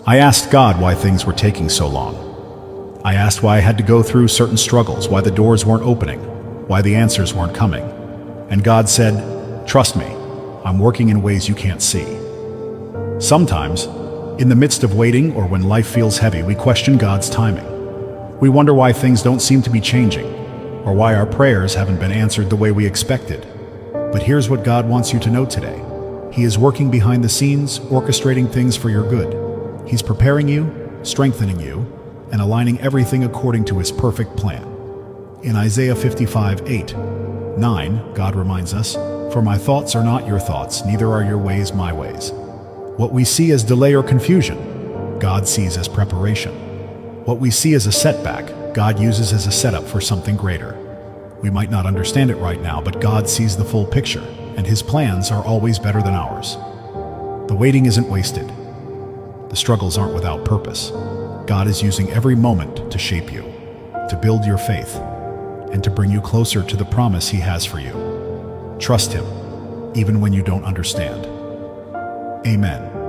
I asked God why things were taking so long. I asked why I had to go through certain struggles, why the doors weren't opening, why the answers weren't coming. And God said, "Trust me, I'm working in ways you can't see." Sometimes, in the midst of waiting or when life feels heavy, we question God's timing. We wonder why things don't seem to be changing, or why our prayers haven't been answered the way we expected. But here's what God wants you to know today. He is working behind the scenes, orchestrating things for your good. He's preparing you, strengthening you, and aligning everything according to His perfect plan. In Isaiah 55:8-9, God reminds us, "For my thoughts are not your thoughts, neither are your ways my ways." What we see as delay or confusion, God sees as preparation. What we see as a setback, God uses as a setup for something greater. We might not understand it right now, but God sees the full picture, and His plans are always better than ours. The waiting isn't wasted. The struggles aren't without purpose. God is using every moment to shape you, to build your faith, and to bring you closer to the promise He has for you. Trust Him, even when you don't understand. Amen.